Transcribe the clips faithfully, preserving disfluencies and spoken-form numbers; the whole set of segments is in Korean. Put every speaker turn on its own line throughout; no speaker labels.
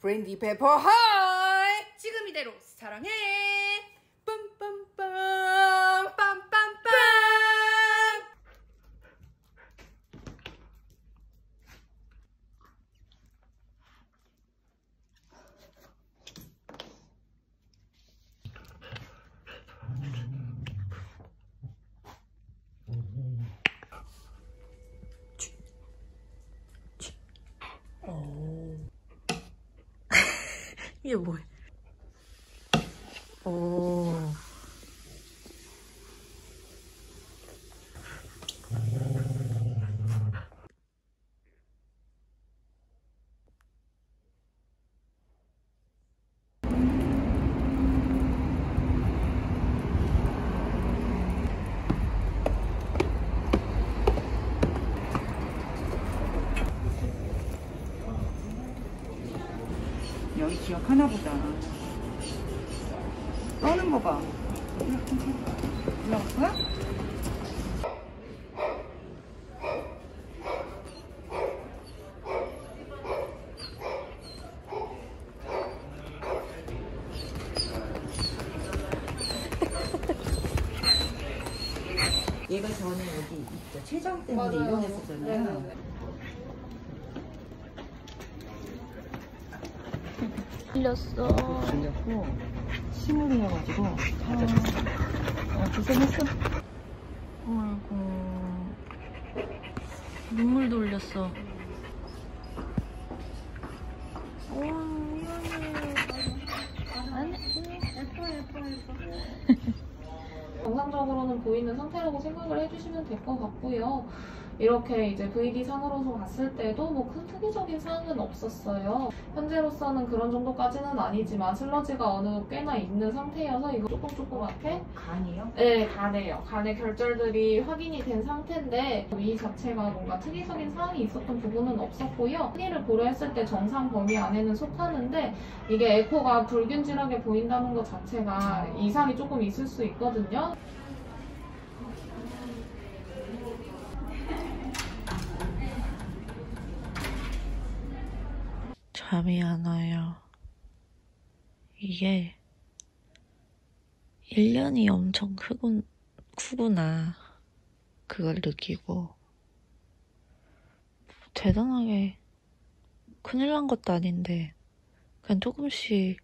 브랜디 페퍼 하이! 지금 이대로 사랑해! 빰빰빰 빰빰빰. 오. 이게 뭐야? 오. 여기 기억하나 보다. 떠는 거 봐. 올라갔어? 얘가 전에 여기 있죠. 췌장 때문에 입원했었잖아요. 네네네.
틀렸어.
틀렸고 침울이어가지고 맞아줬어. 어, 고생했어.
아이고 눈물도 흘렸어. 오 미안해. 아니 예뻐 예뻐 예뻐.
정상적으로는 보이는 상태라고 생각을 해주시면 될 것 같고요. 이렇게 이제 브이디 상으로서 봤을 때도 뭐 큰 특이적인 사항은 없었어요. 현재로서는 그런 정도까지는 아니지만 슬러지가 어느 꽤나 있는 상태여서 이거 조금 조그맣게
간이요?
네, 간에요. 간의 결절들이 확인이 된 상태인데 위 자체가 뭔가 특이적인 사항이 있었던 부분은 없었고요. 흔히를 고려했을 때 정상 범위 안에는 속하는데 이게 에코가 불균질하게 보인다는 것 자체가 이상이 조금 있을 수 있거든요.
잠이 안 와요. 이게 일 년이 엄청 크군, 크구나 그걸 느끼고 대단하게 큰일 난 것도 아닌데 그냥 조금씩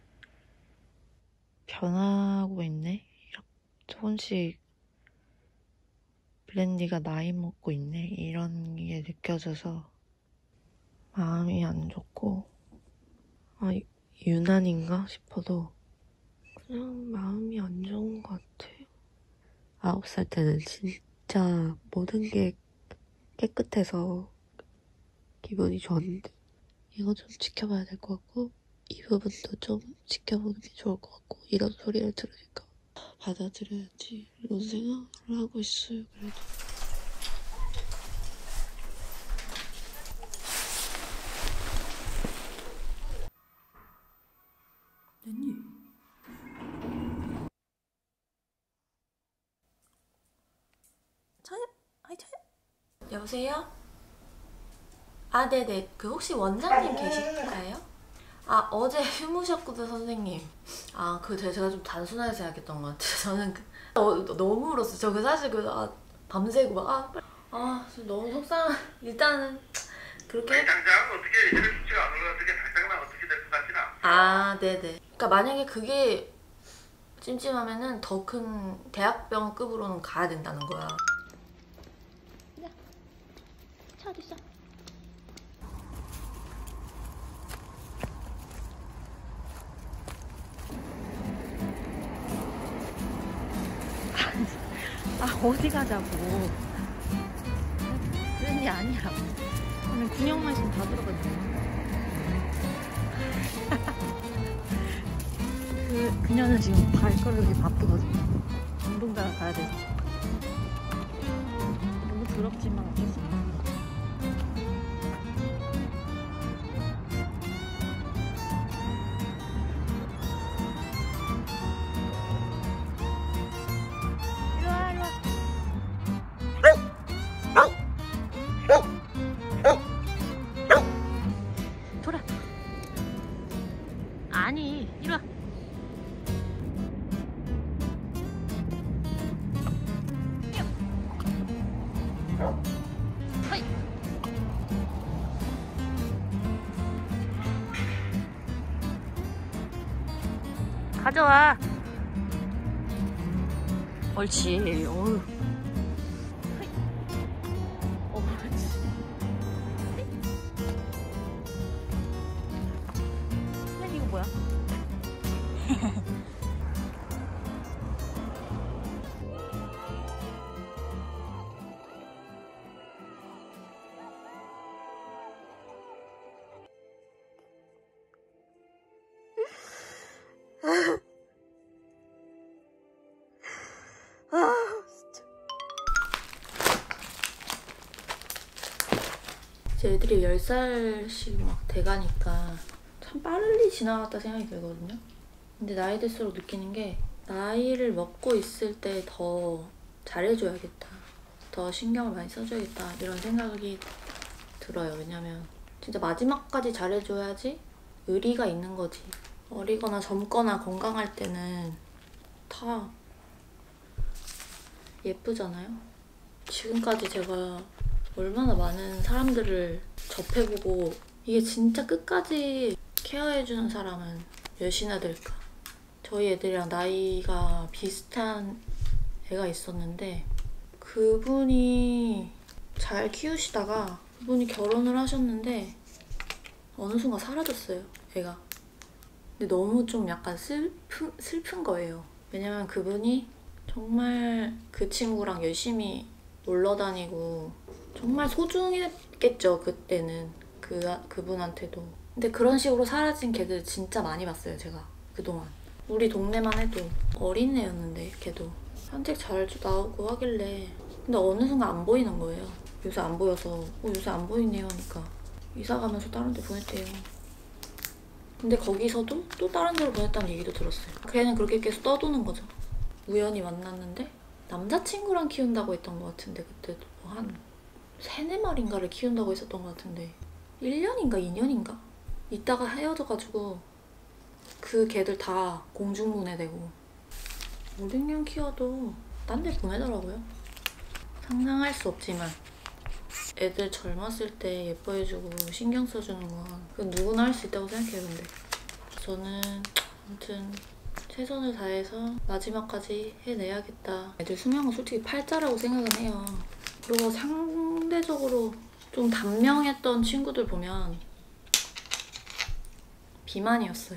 변하고 있네. 조금씩 블렌디가 나이 먹고 있네. 이런 게 느껴져서 마음이 안 좋고 아 유난인가 싶어도 그냥 마음이 안 좋은 것 같아. 아홉 살 때는 진짜 모든 게 깨끗해서 기분이 좋았는데 이거 좀 지켜봐야 될 것 같고 이 부분도 좀 지켜보는 게 좋을 것 같고 이런 소리를 들으니까 받아들여야지 이런 생각을 하고 있어요. 그래도
됐니?
저요? 아이 저요? 여보세요? 아 네네 그 혹시 원장님 계실까요? 아 어제 휴무셨거든 선생님. 아 그 제가 좀 단순하게 생각했던 것 같아요. 저는 그, 어, 너무 울었어요. 저 그 사실 그 아, 밤새고 막 아, 아 너무 속상. 일단은 그렇게
아니, 당장 어떻게 이럴 수가 안 올라 어떻게 당장은 어떻게 될 것 같진 않아.
아 네네. 그러니까 만약에 그게 찜찜하면은 더 큰 대학병급으로는 가야 된다는 거야. 야, 차 어딨어? 아 어디 가자고. 그런 게 아니야. 오늘 군용만 있으면 다 들어가잖아. 그, 그녀는 지금 발걸음이 바쁘거든요. 운동장 가야 돼서. 너무 더럽지만 어쩔 수 없어. 돌아. 아니, 이리 와. 허이. 가져와. 옳지. 어휴. 어, 그렇지. 혜리 이거 뭐야? 아, 진짜. 이제 애들이 열 살씩 막 돼가니까 참 빨리 지나갔다 생각이 들거든요. 근데 나이 들수록 느끼는 게 나이를 먹고 있을 때 더 잘해줘야겠다. 더 신경을 많이 써줘야겠다. 이런 생각이 들어요. 왜냐면 진짜 마지막까지 잘해줘야지 의리가 있는 거지. 어리거나 젊거나 건강할 때는 다 예쁘잖아요? 지금까지 제가 얼마나 많은 사람들을 접해보고 이게 진짜 끝까지 케어해주는 사람은 몇이나 될까? 저희 애들이랑 나이가 비슷한 애가 있었는데 그분이 잘 키우시다가 그분이 결혼을 하셨는데 어느 순간 사라졌어요, 애가. 근데 너무 좀 약간 슬픈, 슬픈 거예요. 왜냐면 그분이 정말 그 친구랑 열심히 놀러 다니고 정말 소중했겠죠, 그때는. 그, 그분한테도. 근데 그런 식으로 사라진 걔들 진짜 많이 봤어요, 제가 그동안. 우리 동네만 해도 어린애였는데 걔도 산책 잘 나오고 하길래 근데 어느 순간 안 보이는 거예요. 요새 안 보여서 어, 요새 안 보이네요 하니까 이사 가면서 다른 데 보냈대요. 근데 거기서도 또 다른 데로 보냈다는 얘기도 들었어요. 걔는 그렇게 계속 떠도는 거죠. 우연히 만났는데 남자친구랑 키운다고 했던 것 같은데 그때도 한 세네 마리인가를 키운다고 했었던 것 같은데 일 년인가 이 년인가? 있다가 헤어져가지고 그 개들 다 공중분해되고 오, 육 년 키워도 딴 데 보내더라고요. 상상할 수 없지만 애들 젊었을 때 예뻐해주고 신경 써주는 건 그건 누구나 할 수 있다고 생각해요. 근데 저는 아무튼 최선을 다해서 마지막까지 해내야겠다. 애들 수명은 솔직히 팔자라고 생각은 해요. 그리고 상대적으로 좀 단명했던 친구들 보면 비만이었어요.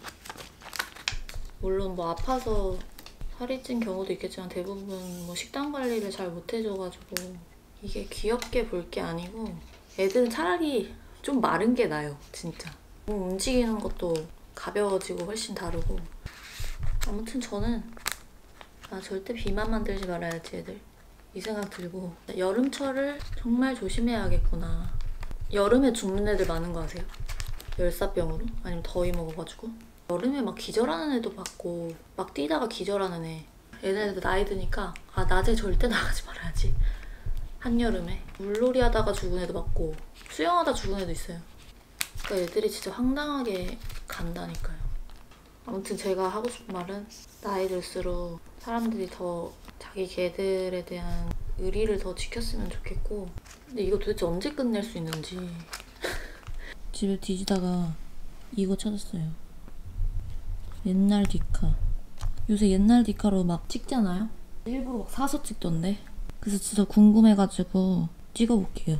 물론 뭐 아파서 살이 찐 경우도 있겠지만 대부분 뭐 식단 관리를 잘 못해줘가지고 이게 귀엽게 볼 게 아니고 애들은 차라리 좀 마른 게 나아요, 진짜. 몸 움직이는 것도 가벼워지고 훨씬 다르고. 아무튼 저는 아 절대 비만 만들지 말아야지 애들 이 생각 들고 여름철을 정말 조심해야겠구나. 여름에 죽는 애들 많은 거 아세요? 열사병으로? 아니면 더위 먹어가지고 여름에 막 기절하는 애도 봤고 막 뛰다가 기절하는 애 얘네들 나이 드니까 아 낮에 절대 나가지 말아야지. 한여름에 물놀이 하다가 죽은 애도 봤고 수영하다 죽은 애도 있어요. 그러니까 애들이 진짜 황당하게 간다니까요. 아무튼 제가 하고 싶은 말은 나이 들수록 사람들이 더 자기 개들에 대한 의리를 더 지켰으면 좋겠고 근데 이거 도대체 언제 끝낼 수 있는지 집에 뒤지다가 이거 찾았어요. 옛날 디카. 요새 옛날 디카로 막 찍잖아요? 일부러 막 사서 찍던데? 그래서 진짜 궁금해가지고 찍어볼게요.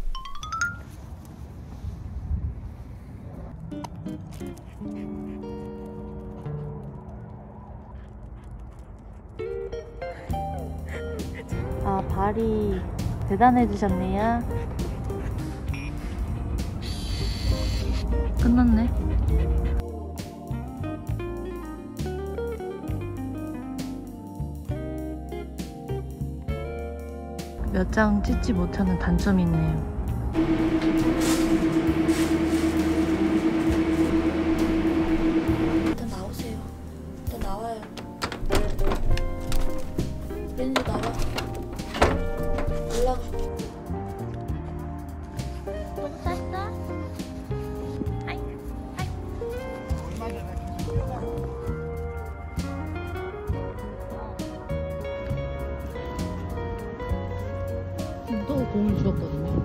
아, 발이 대단해지셨네요. 끝났네. 몇 장 찍지 못하는 단점이 있네요. 일단 나오세요. 일단 나와요. 렌즈 나와. 올라가.
못 샀어? 아이, 아이.
얼마 전에
죽었거든요.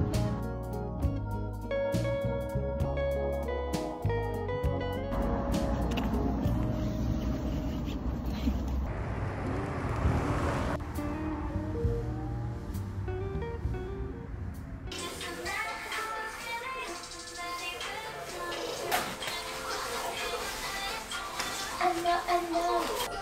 안녕 안녕